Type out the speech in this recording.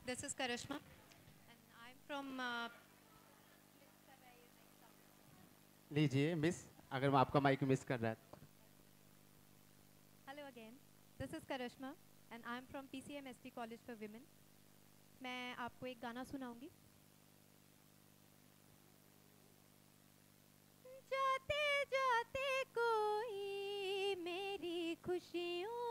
This is Karishma, and I'm from. लीजिए miss, अगर मैं आपका माइक मिस कर रहा है तो। Hello again. This is Karishma, and I'm from PCM ST College for Women. मैं आपको एक गाना सुनाऊंगी. जाते जाते कोई मेरी खुशियों